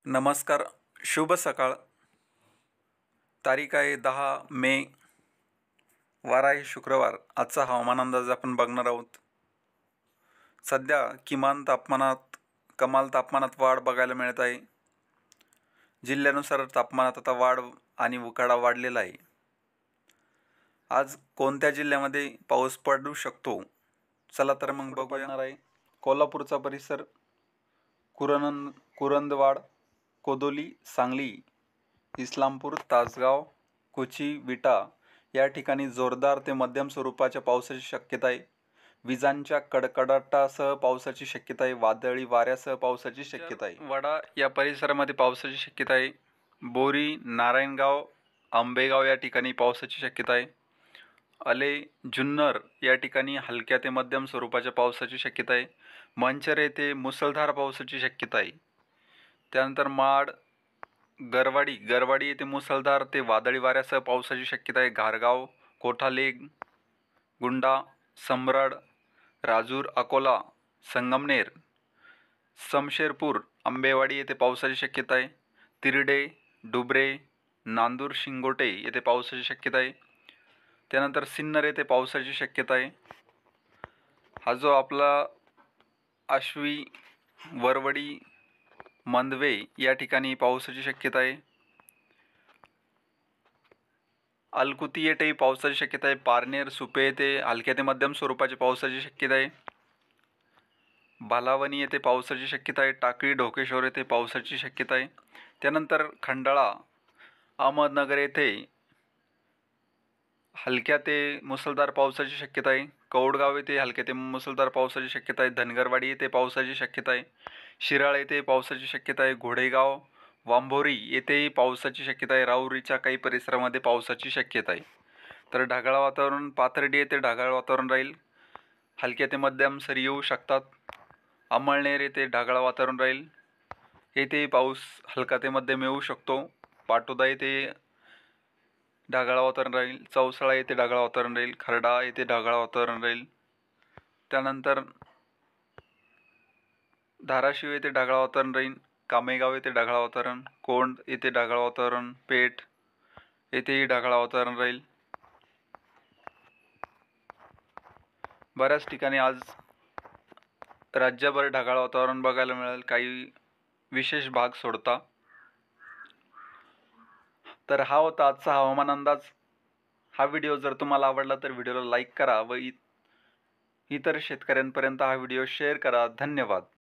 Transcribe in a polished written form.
नमस्कार. शुभ सकाळ. तारीख आहे 10 मे. वार आहे शुक्रवार. आजचा हवामान अंदाज आपण बघणार आहोत. सध्या कमाल तापमानात वाढ बघायला मिळत आहे. जिल्ह्यानुसार तापमानात आता वाढ आणि उकाडा वाढलेला आहे. आज कोणत्या जिल्ह्यामध्ये पाऊस पडू शकतो? चला तर मग बघूया. आहे कोल्हापूरचा परिसर, कुरुंदवाड, कोदोली, सांगली, इस्लामपूर, तासगाव, कोची, विटा या ठिकाणी जोरदार ते मध्यम स्वरूपाच्या पावसाची शक्यता आहे. विजांच्या कडकडाटासह पावसाची शक्यता आहे. वादळी वाऱ्यासह पावसाची शक्यता आहे. वडा या परिसरामध्ये पावसाची शक्यता आहे. बोरी, नारायणगाव, आंबेगाव या ठिकाणी पावसाची शक्यता आहे. अले, जुन्नर या ठिकाणी हलक्या ते मध्यम स्वरूपाच्या पावसाची शक्यता आहे. मंचर येथे मुसळधार पावसाची शक्यता आहे. त्यानंतर माड, गरवाडी येथे मुसळधार ते वादळी वाऱ्यासह पावसाची शक्यता आहे. घारगाव, कोठाले, गुंडा, सम्राड, राजूर, अकोला, संगमनेर, समशेरपूर, आंबेवाडी येथे पावसाची शक्यता आहे. तिरडे, डुबरे, नांदूर, शिंगोटे येथे पावसाची शक्यता आहे. त्यानंतर सिन्नर येथे पावसाची शक्यता आहे. हा जो आपला आश्वी, वरवडी, मंदवे या ठिकाणी पावसाची शक्यता आहे. अलकुती येथे पावसाची शक्यता आहे. पारनेर, सुपे येथे हलक्या ते मध्यम स्वरूपाची पावसाची शक्यता आहे. बालावणी येथे पावसाची शक्यता आहे. टाकळी, ढोकेश्वर येथे पावसाची शक्यता आहे. त्यानंतर खंडाळा, अहमदनगर येथे हलक्या ते मुसळधार पावसाची शक्यता आहे. कौडगाव येथे हलक्या ते मुसळधार पावसाची शक्यता आहे. धनगरवाडी येथे पावसाची शक्यता आहे. शिराळ येथे पावसाची शक्यता आहे. घोडेगाव, वांभोरी येथेही पावसाची शक्यता आहे. राहुरीच्या काही परिसरामध्ये पावसाची शक्यता आहे. तर ढगाळ वातावरण, पाथर्डी येथे ढगाळ वातावरण राहील. हलक्या ते मध्यम सरी येऊ शकतात. अमळनेर येथे ढगाळ वातावरण राहील. येथेही पाऊस हलका ते मध्यम येऊ शकतो. पाटोदा येथे ढगाळ वातावरण राहील. चौसाळा येथे ढगाळ वातावरण राहील. खर्डा येथे ढगाळ वातावरण राहील. त्यानंतर धाराशिव येथे ढगाळ वातावरण राहील. कामेगाव येथे ढगाळ वातावरण, कोंड येथे ढगाळ वातावरण, पेठ येथेही ढगाळ वातावरण राहील. बऱ्याच ठिकाणी आज राज्यभर ढगाळ वातावरण बघायला मिळेल, काही विशेष भाग सोडता. तर हा होता आजचा हवामान अंदाज. हा व्हिडिओ जर तुम्हाला आवडला तर व्हिडिओला लाईक करा व इतर शेतकऱ्यांपर्यंत हा व्हिडिओ शेअर करा. धन्यवाद.